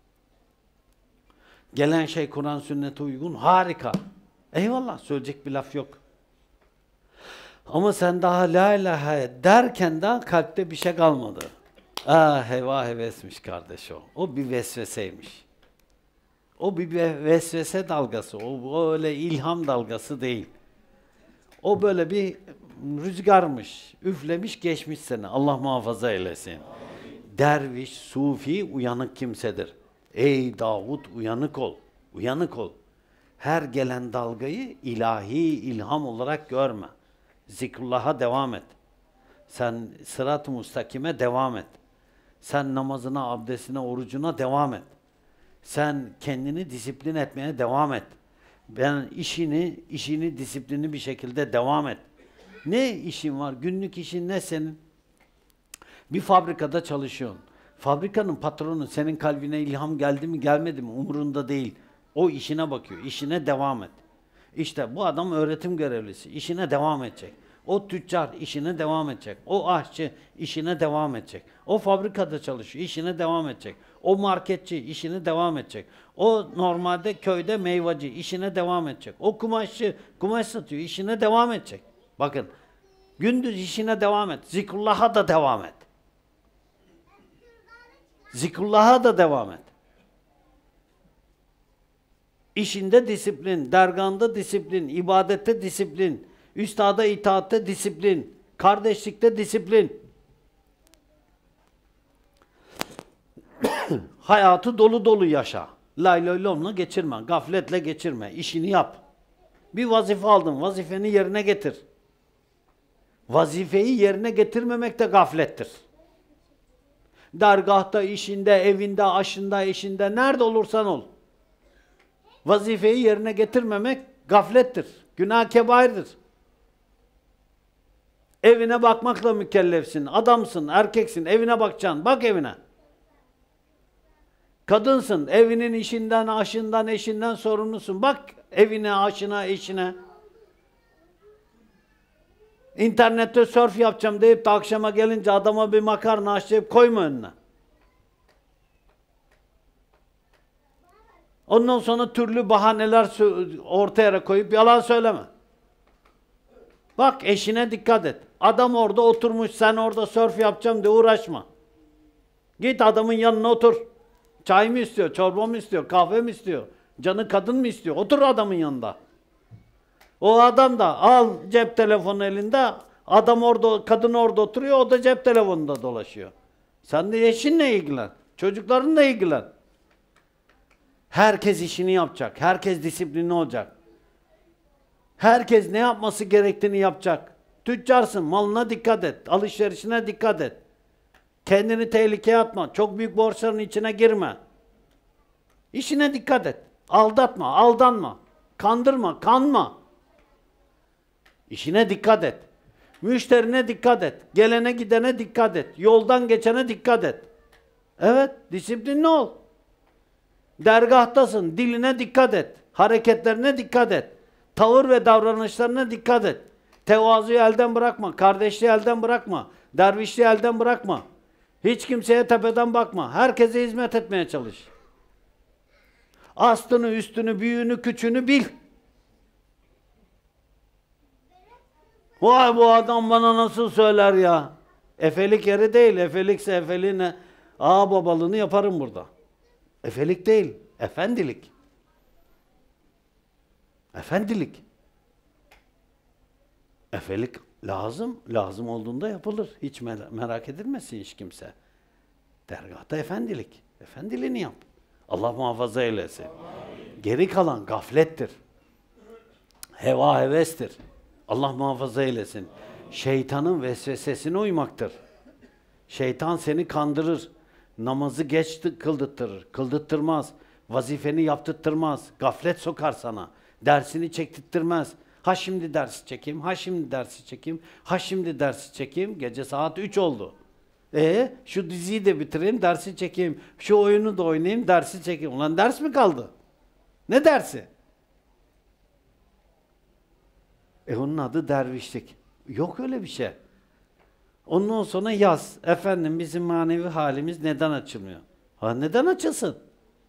Gelen şey Kur'an sünnete uygun, harika. Eyvallah, söyleyecek bir laf yok. Ama sen daha la ilahe derken daha kalpte bir şey kalmadı. Ah heva hevesmiş kardeş o. O bir vesveseymiş. O bir vesvese dalgası, o öyle ilham dalgası değil. O böyle bir rüzgarmış, üflemiş geçmiş seni. Allah muhafaza eylesin. Amin. Derviş, sufi uyanık kimsedir. Ey Davud uyanık ol, uyanık ol. Her gelen dalgayı ilahi ilham olarak görme. Zikrullah'a devam et. Sen sırat-ı mustakime devam et. Sen namazına, abdestine, orucuna devam et. Sen kendini disiplin etmeye devam et. Ben işini, işini disiplinli bir şekilde devam et. Ne işin var? Günlük işin ne senin? Bir fabrikada çalışıyorsun. Fabrikanın patronu senin kalbine ilham geldi mi gelmedi mi umurunda değil. O işine bakıyor. İşine devam et. İşte bu adam öğretim görevlisi. İşine devam edecek. O tüccar işine devam edecek. O aşçı işine devam edecek. O fabrikada çalışıyor. İşine devam edecek. O marketçi işine devam edecek. O normalde köyde meyvacı işine devam edecek. O kumaşçı kumaş satıyor. İşine devam edecek. Bakın gündüz işine devam et. Zikrullah'a da devam et. Zikrullah'a da devam et. İşinde disiplin, dergahında disiplin, ibadette disiplin, üstada itaatte disiplin, kardeşlikte disiplin. Hayatı dolu dolu yaşa. Lay lay lomla geçirme, gafletle geçirme, işini yap. Bir vazife aldın, vazifeni yerine getir. Vazifeyi yerine getirmemek de gaflettir. Dergahta, işinde, evinde, aşında, işinde, nerede olursan ol. Vazifeyi yerine getirmemek gaflettir. Günah kebairdir. Evine bakmakla mükellefsin. Adamsın, erkeksin, evine bakacaksın. Bak evine. Kadınsın, evinin işinden, aşından, eşinden sorumlusun. Bak evine, aşına, eşine. İnternette surf yapacağım deyip de akşama gelince adama bir makarna haşlayıp koyma önüne. Ondan sonra türlü bahaneler ortaya koyup yalan söyleme. Bak eşine dikkat et. Adam orada oturmuş, sen orada surf yapacağım diye uğraşma. Git adamın yanına otur. Çay mı istiyor, çorba mı istiyor, kahve mi istiyor? Canı kadın mı istiyor? Otur adamın yanında. O adam da al cep telefonu elinde, adam orada, kadın orada oturuyor, o da cep telefonunda dolaşıyor. Sen de eşinle ilgilen, çocuklarınla ilgilen. Herkes işini yapacak, herkes disiplinli olacak. Herkes ne yapması gerektiğini yapacak. Tüccarsın, malına dikkat et, alışverişine dikkat et. Kendini tehlikeye atma, çok büyük borçların içine girme. İşine dikkat et, aldatma, aldanma, kandırma, kanma. İşine dikkat et. Müşterine dikkat et. Gelene gidene dikkat et. Yoldan geçene dikkat et. Evet, disiplinli ol. Dergahtasın, diline dikkat et. Hareketlerine dikkat et. Tavır ve davranışlarına dikkat et. Tevazuyu elden bırakma. Kardeşliği elden bırakma. Dervişliği elden bırakma. Hiç kimseye tepeden bakma. Herkese hizmet etmeye çalış. Aslını, üstünü, büyüğünü, küçüğünü bil. Vay bu adam bana nasıl söyler ya. Efelik yeri değil. Efelikse efeliğine ağa babalığını yaparım burada. Efelik değil. Efendilik. Efendilik. Efelik lazım. Lazım olduğunda yapılır. Hiç merak edilmesin hiç kimse. Dergahta efendilik. Efendiliğini yap. Allah muhafaza eylesin. Geri kalan gaflettir. Heva hevestir. Allah muhafaza eylesin. Şeytanın vesvesesine uymaktır. Şeytan seni kandırır. Namazı geç kıldırtırır. Kıldırtmaz. Vazifeni yaptırtmaz. Gaflet sokar sana. Dersini çektirtmez. Ha şimdi dersi çekeyim, ha şimdi dersi çekeyim, ha şimdi dersi çekeyim. Gece saat üç oldu. E şu diziyi de bitireyim, dersi çekeyim. Şu oyunu da oynayayım, dersi çekeyim. Ulan ders mi kaldı? Ne dersi? E onun adı dervişlik. Yok öyle bir şey. Ondan sonra yaz. Efendim bizim manevi halimiz neden açılmıyor? Ha neden açılsın?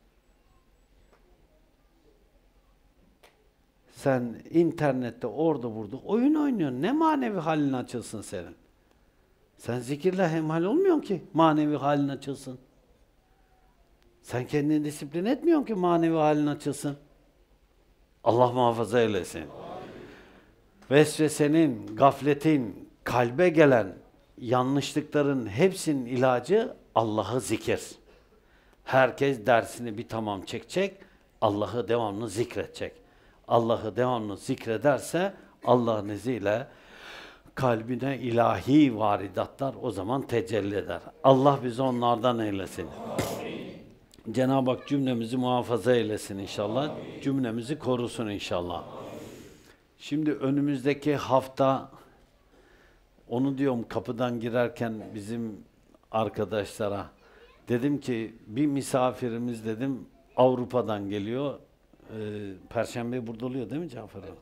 Sen internette orada burada oyun oynuyorsun. Ne manevi halin açılsın senin? Sen zikirle hemhal olmuyorsun ki manevi halin açılsın. Sen kendini disiplin etmiyorsun ki manevi halin açılsın. Allah muhafaza eylesin. Vesvesenin, gafletin, kalbe gelen yanlışlıkların hepsinin ilacı Allah'ı zikir. Herkes dersini bir tamam çekecek, Allah'ı devamlı zikredecek. Allah'ı devamlı zikrederse Allah'ın izniyle kalbine ilahi varidatlar o zaman tecelli eder. Allah bizi onlardan eylesin. Cenab-ı Hak cümlemizi muhafaza eylesin inşallah. Cümlemizi korusun inşallah. Şimdi önümüzdeki hafta onu diyorum kapıdan girerken bizim arkadaşlara dedim ki bir misafirimiz dedim Avrupa'dan geliyor. Ee, Perşembe burada oluyor değil mi Cafer abi?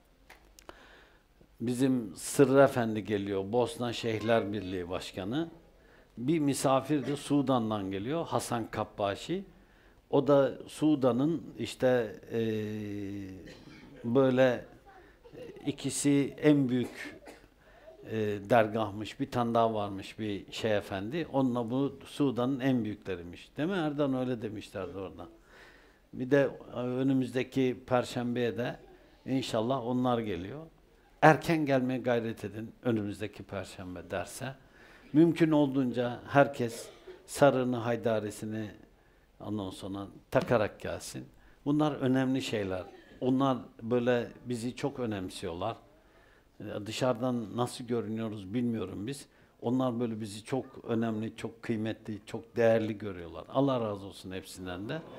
Bizim Sırrı Efendi geliyor. Bosna Şeyhler Birliği Başkanı. Bir misafir de Sudan'dan geliyor. Hasan Kapbaşi. O da Sudan'ın işte ee, böyle ikisi en büyük e, dergahmış. Bir tane daha varmış bir şey efendi. Onunla bu Sudan'ın en büyükleriymiş. Değil mi Erdan öyle demişlerdi orada. Bir de önümüzdeki Perşembe'ye de inşallah onlar geliyor. Erken gelmeye gayret edin önümüzdeki Perşembe derse. Mümkün olduğunca herkes sarığını, haydaresini ondan sonra takarak gelsin. Bunlar önemli şeyler. Onlar böyle bizi çok önemsiyorlar. Dışarıdan nasıl görünüyoruz bilmiyorum biz. Onlar böyle bizi çok önemli, çok kıymetli, çok değerli görüyorlar. Allah razı olsun hepsinden de.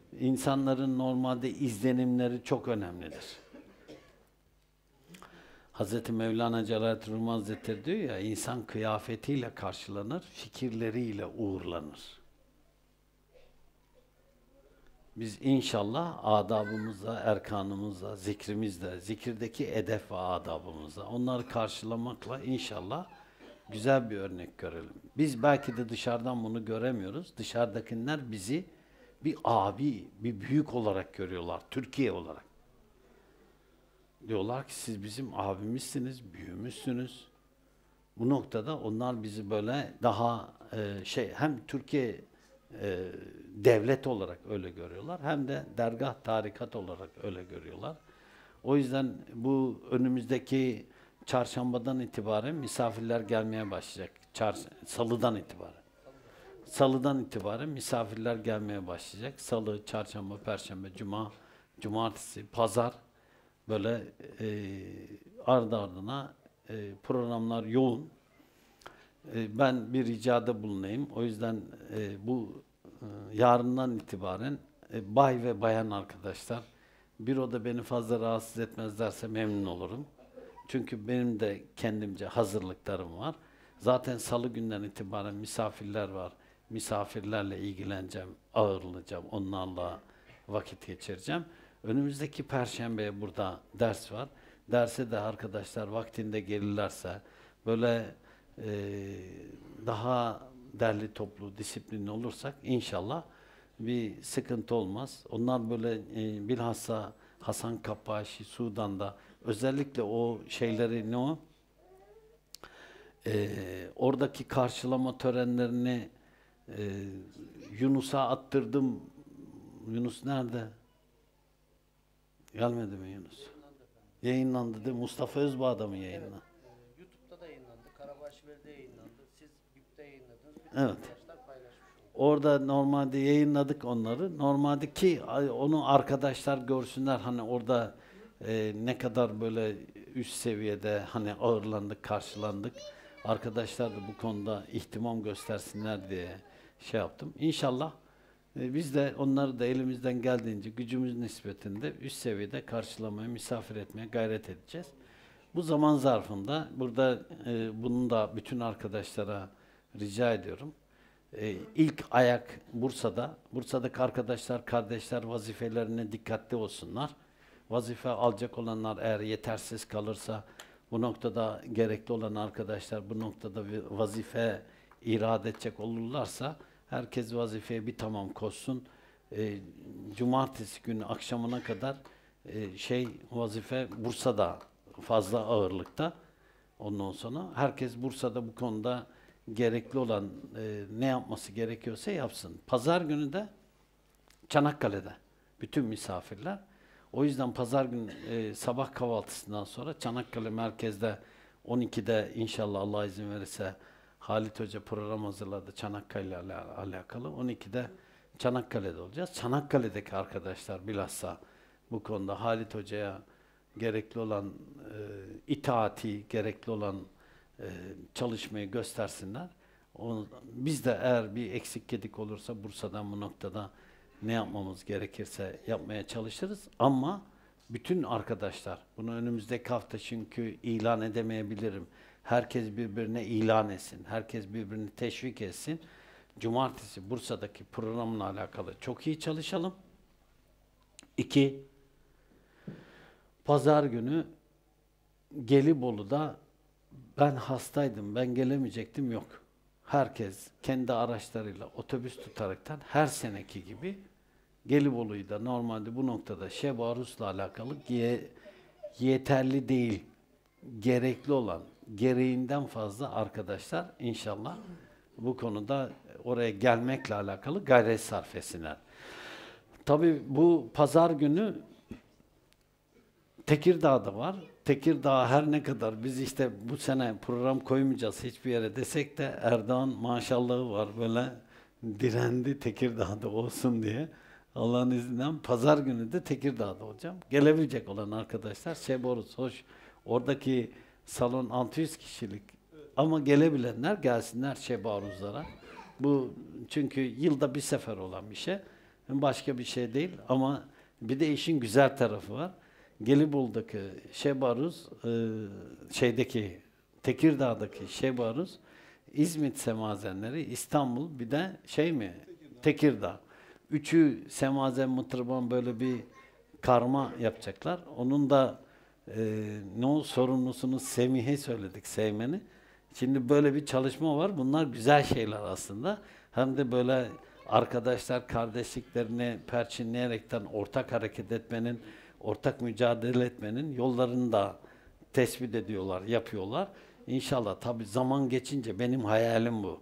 İnsanların normalde izlenimleri çok önemlidir. Hazreti Mevlana Celaleddin Rumi Hazretleri diyor ya, insan kıyafetiyle karşılanır, fikirleriyle uğurlanır. Biz inşallah adabımızla, erkanımızla, zikrimizle, zikirdeki edep ve adabımızla, onları karşılamakla inşallah güzel bir örnek görelim. Biz belki de dışarıdan bunu göremiyoruz. Dışarıdakiler bizi bir abi, bir büyük olarak görüyorlar, Türkiye olarak. Diyorlar ki siz bizim abimizsiniz, büyüğümüzsünüz. Bu noktada onlar bizi böyle daha e, şey, hem Türkiye e, devlet olarak öyle görüyorlar, hem de dergah tarikat olarak öyle görüyorlar. O yüzden bu önümüzdeki çarşambadan itibaren misafirler gelmeye başlayacak. Çar Salıdan itibaren. Salıdan itibaren misafirler gelmeye başlayacak. Salı, çarşamba, perşembe, cuma, cumartesi, pazar böyle e, ardı ardına e, programlar yoğun. E, ben bir ricada bulunayım. O yüzden e, bu e, yarından itibaren e, bay ve bayan arkadaşlar, bir oda beni fazla rahatsız etmezlerse memnun olurum. Çünkü benim de kendimce hazırlıklarım var. Zaten salı günden itibaren misafirler var. Misafirlerle ilgileneceğim, ağırlayacağım, onlarla vakit geçireceğim. Önümüzdeki perşembeye burada ders var. Derse de arkadaşlar vaktinde gelirlerse, böyle e, daha derli toplu, disiplinli olursak inşallah bir sıkıntı olmaz. Onlar böyle e, bilhassa Hasan Kappaşi, Sudan'da özellikle o şeyleri ne o? E, oradaki karşılama törenlerini e, Yunus'a attırdım. Yunus nerede? Gelmedi mi Yunus? Yayınlandı değil mi? Mustafa Özbağ'da mı yayınlandı? Evet, e, YouTube'da da yayınlandı. Karabaşveli'de yayınlandı. Siz B İ P'te yayınladınız. Bütün Evet. arkadaşlar paylaşmış oldu. Orada normalde yayınladık onları. Normalde ki onu arkadaşlar görsünler, hani orada e, ne kadar böyle üst seviyede hani ağırlandık, karşılandık. Arkadaşlar da bu konuda ihtimam göstersinler diye şey yaptım. İnşallah e, biz de onları da elimizden geldiğince gücümüz nispetinde üst seviyede karşılamaya, misafir etmeye gayret edeceğiz. Bu zaman zarfında burada e, bunu da bütün arkadaşlara rica ediyorum. Ee, ilk ayak Bursa'da. Bursa'daki arkadaşlar, kardeşler vazifelerine dikkatli olsunlar. Vazife alacak olanlar eğer yetersiz kalırsa, bu noktada gerekli olan arkadaşlar bu noktada bir vazife irade edecek olurlarsa, herkes vazifeye bir tamam koşsun. Ee, cumartesi günü akşamına kadar e, şey vazife Bursa'da fazla ağırlıkta. Ondan sonra herkes Bursa'da bu konuda gerekli olan e, ne yapması gerekiyorsa yapsın. Pazar günü de Çanakkale'de bütün misafirler. O yüzden pazar günü e, sabah kahvaltısından sonra Çanakkale merkezde on ikide inşallah Allah izin verirse Halit Hoca program hazırladı Çanakkale ile alakalı. on ikide Çanakkale'de olacağız. Çanakkale'deki arkadaşlar bilhassa bu konuda Halit Hoca'ya gerekli olan e, itaati, gerekli olan e, çalışmayı göstersinler. O, biz de eğer bir eksik gedik olursa Bursa'dan bu noktada ne yapmamız gerekirse yapmaya çalışırız. Ama bütün arkadaşlar, bunu önümüzdeki hafta çünkü ilan edemeyebilirim. Herkes birbirine ilan etsin. Herkes birbirini teşvik etsin. Cumartesi Bursa'daki programla alakalı çok iyi çalışalım. İki, pazar günü Gelibolu'da ben hastaydım, ben gelemeyecektim, yok. Herkes kendi araçlarıyla otobüs tutaraktan her seneki gibi Gelibolu'yu da normalde bu noktada Şeb Arus'la alakalı ye, yeterli değil, gerekli olan, gereğinden fazla arkadaşlar inşallah bu konuda oraya gelmekle alakalı gayret sarf etsinler. Tabii bu pazar günü Tekirdağ'da var. Tekirdağ her ne kadar biz işte bu sene program koymayacağız hiçbir yere desek de Erdoğan maşallahı var, böyle direndi Tekirdağ'da olsun diye. Allah'ın izniyle pazar günü de Tekirdağ'da olacağım. Gelebilecek olan arkadaşlar Şeboruz hoş. Oradaki salon altı yüz kişilik ama gelebilenler gelsinler Şeboruz'lara. Bu çünkü yılda bir sefer olan bir şey. Başka bir şey değil ama bir de işin güzel tarafı var. Gelibolu'daki Şebaruz, e, şeydeki Tekirdağ'daki Şebaruz, İzmit semazenleri, İstanbul, bir de şey mi? Tekirdağ. Üçü semazen mıtırban böyle bir karma yapacaklar. Onun da e, ne o sorumlusunu Semih'e söyledik, Seymen'i. Şimdi böyle bir çalışma var. Bunlar güzel şeyler aslında. Hem de böyle arkadaşlar kardeşliklerini perçinleyerekten ortak hareket etmenin, ortak mücadele etmenin yollarını da tespit ediyorlar, yapıyorlar. İnşallah tabii zaman geçince benim hayalim bu.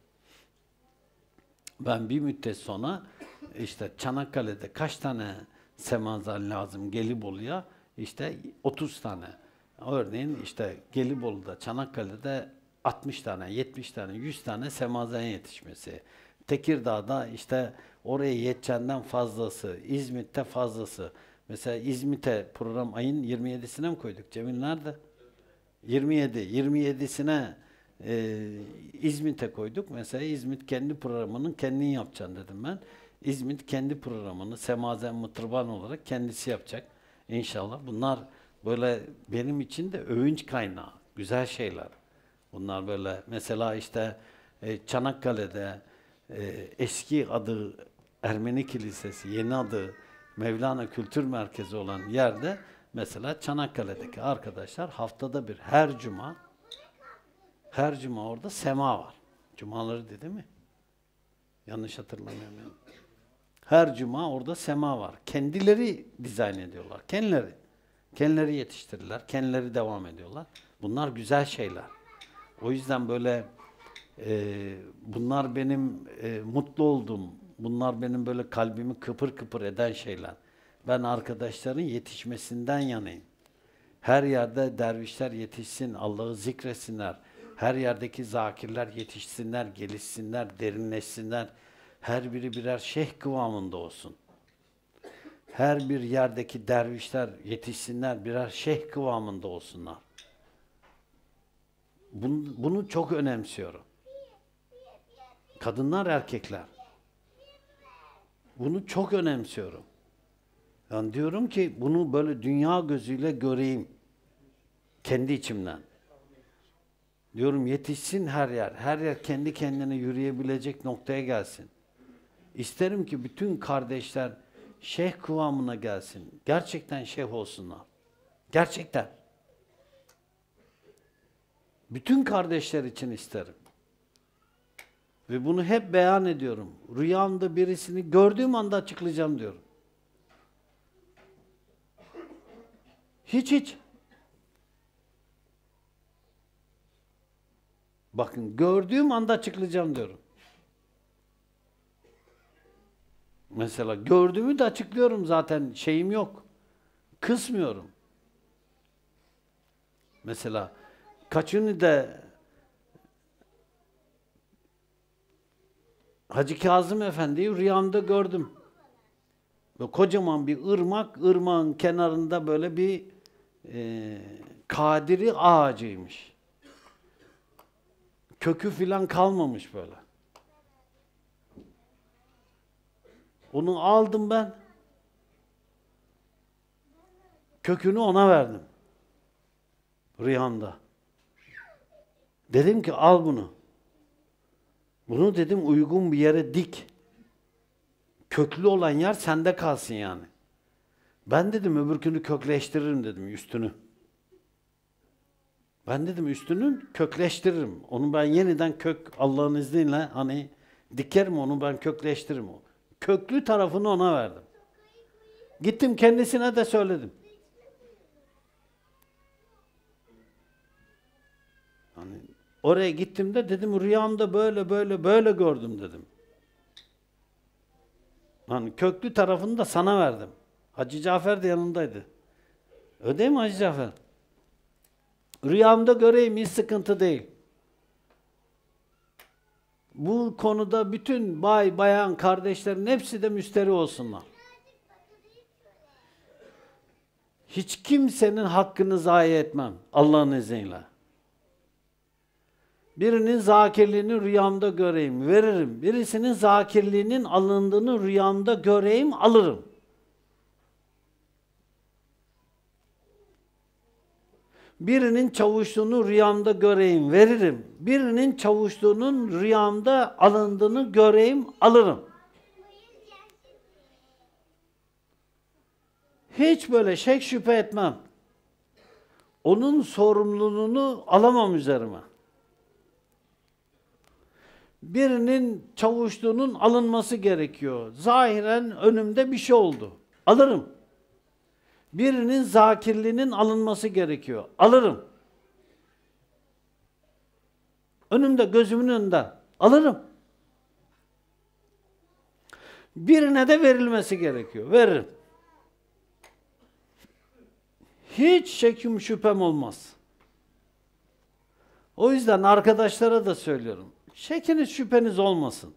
Ben bir müddet sonra işte Çanakkale'de kaç tane semazen lazım Gelibolu'ya? İşte otuz tane. Örneğin işte Gelibolu'da, Çanakkale'de altmış tane, yetmiş tane, yüz tane semazen yetişmesi. Tekirdağ'da işte oraya yeteceğinden fazlası, İzmit'te fazlası. Mesela İzmit'e program ayın yirmi yedisine mi koyduk? Cemil nerede? yirmi yedi, yirmi yedisine e, İzmit'e koyduk. Mesela İzmit kendi programının kendin yapacaksın dedim ben. İzmit kendi programını semazen mıtırban olarak kendisi yapacak. İnşallah. Bunlar böyle benim için de övünç kaynağı. Güzel şeyler. Bunlar böyle mesela işte e, Çanakkale'de e, eski adı Ermeni Kilisesi, yeni adı Mevlana Kültür Merkezi olan yerde mesela Çanakkale'deki arkadaşlar haftada bir her cuma her cuma orada sema var. Cumaları dedi mi? Yanlış hatırlamıyorum yani. Her cuma orada sema var. Kendileri dizayn ediyorlar. Kendileri. Kendileri yetiştirirler. Kendileri devam ediyorlar. Bunlar güzel şeyler. O yüzden böyle e, bunlar benim e, mutlu olduğum, bunlar benim böyle kalbimi kıpır kıpır eden şeyler. Ben arkadaşların yetişmesinden yanayım. Her yerde dervişler yetişsin, Allah'ı zikretsinler. Her yerdeki zakirler yetişsinler, gelişsinler, derinleşsinler. Her biri birer şeyh kıvamında olsun. Her bir yerdeki dervişler yetişsinler, birer şeyh kıvamında olsunlar. Bunu, bunu çok önemsiyorum. Kadınlar, erkekler. Bunu çok önemsiyorum. Yani diyorum ki bunu böyle dünya gözüyle göreyim. Kendi içimden. Diyorum yetişsin her yer. Her yer kendi kendine yürüyebilecek noktaya gelsin. İsterim ki bütün kardeşler şeyh kıvamına gelsin. Gerçekten şeyh olsunlar. Gerçekten. Bütün kardeşler için isterim. Ve bunu hep beyan ediyorum. Rüyamda birisini gördüğüm anda açıklayacağım diyorum. Hiç hiç. Bakın gördüğüm anda açıklayacağım diyorum. Mesela gördüğümü de açıklıyorum zaten, şeyim yok. Kısmıyorum. Mesela kaçını da Hacı Kazım Efendi'yi rüyamda gördüm. Ve kocaman bir ırmak, ırmağın kenarında böyle bir e, kadiri ağacıymış. Kökü filan kalmamış böyle. Onu aldım ben. Kökünü ona verdim. Rüyamda. Dedim ki al bunu. Bunu dedim uygun bir yere dik. Köklü olan yer sende kalsın yani. Ben dedim öbürkünü kökleştiririm dedim üstünü. Ben dedim üstünü kökleştiririm. Onu ben yeniden kök Allah'ın izniyle hani dikerim, onu ben kökleştiririm. Köklü tarafını ona verdim. Gittim kendisine de söyledim. Hani oraya gittim de dedim rüyamda böyle böyle böyle gördüm dedim. Hani köklü tarafını da sana verdim. Hacı Cafer de yanındaydı. Öyle değil mi Hacı Cafer? Rüyamda göreyim, hiç sıkıntı değil. Bu konuda bütün bay, bayan, kardeşlerin hepsi de müsterih olsunlar. Hiç kimsenin hakkını zayi etmem Allah'ın izniyle. Birinin zakirliğini rüyamda göreyim, veririm. Birisinin zakirliğinin alındığını rüyamda göreyim, alırım. Birinin çavuşluğunu rüyamda göreyim, veririm. Birinin çavuşluğunun rüyamda alındığını göreyim, alırım. Hiç böyle şek şüphe etmem. Onun sorumluluğunu alamam üzerime. Birinin çavuşluğunun alınması gerekiyor. Zahiren önümde bir şey oldu. Alırım. Birinin zakirliğinin alınması gerekiyor. Alırım. Önümde, gözümün önünde. Alırım. Birine de verilmesi gerekiyor. Veririm. Hiç şekim şüphem olmaz. O yüzden arkadaşlara da söylüyorum. Şekiniz şüpheniz olmasın.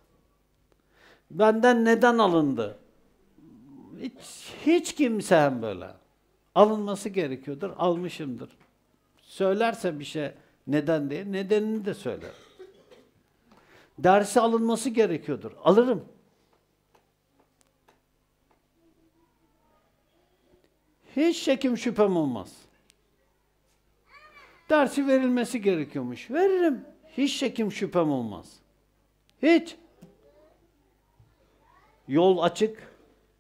Benden neden alındı? Hiç, hiç kimse böyle. Alınması gerekiyordur, almışımdır. Söylerse bir şey neden diye, nedenini de söyler. Dersi alınması gerekiyordur, alırım. Hiç şekim şüphem olmaz. Dersi verilmesi gerekiyormuş, veririm. Hiç şekim şüphem olmaz. Hiç. Yol açık.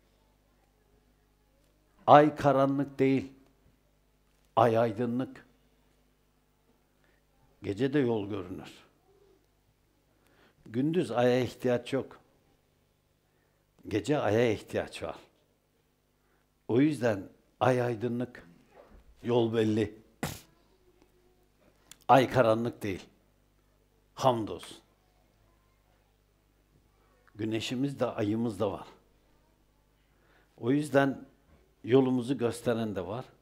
Ay karanlık değil. Ay aydınlık. Gece de yol görünür. Gündüz aya ihtiyaç yok. Gece aya ihtiyaç var. O yüzden ay aydınlık. Yol belli. Ay karanlık değil. Hamdolsun. Güneşimiz de ayımız da var. O yüzden yolumuzu gösteren de var.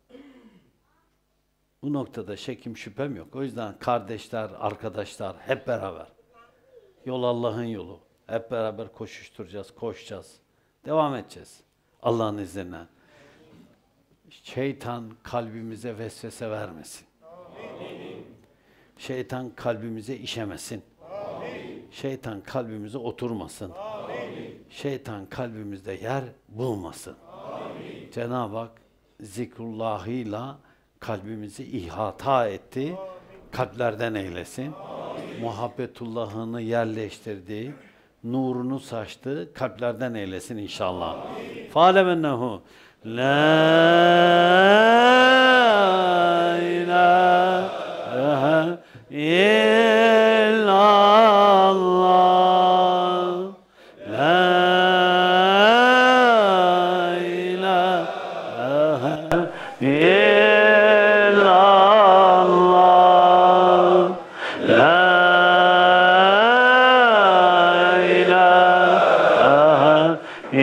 Bu noktada şekim şüphem yok. O yüzden kardeşler, arkadaşlar hep beraber. Yol Allah'ın yolu. Hep beraber koşuşturacağız, koşacağız. Devam edeceğiz. Allah'ın izniyle. Şeytan kalbimize vesvese vermesin. Amin. Şeytan kalbimize işemesin. Amin. Şeytan kalbimize oturmasın. Amin. Şeytan kalbimizde yer bulmasın. Amin. Cenab-ı Hak zikrullahıyla kalbimizi ihata etti. Amin. Kalplerden eylesin. Amin. Muhabbetullah'ını yerleştirdi. Nurunu saçtı. Kalplerden eylesin inşallah. Fâlemennehu La ilahe illallah La ilahe illallah La ilahe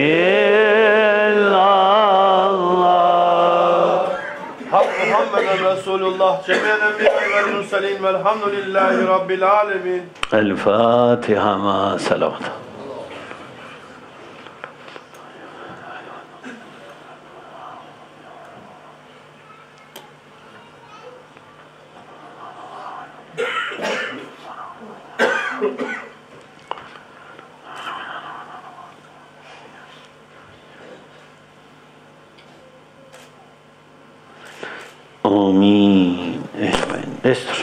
illallah Muhammeden Resulullah cemiyen enbiya vel murselin velhamdülillahi rabbil alemin. El Fatiha ma selavat. Amin. Amin. Destur.